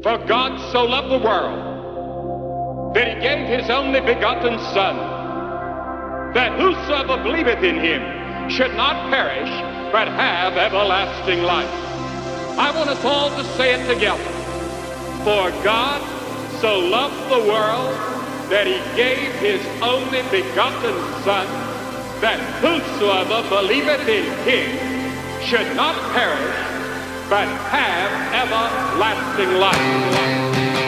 For God so loved the world that he gave his only begotten Son, that whosoever believeth in him should not perish, but have everlasting life. I want us all to say it together. For God so loved the world that he gave his only begotten Son, that whosoever believeth in him should not perish, but have everlasting life.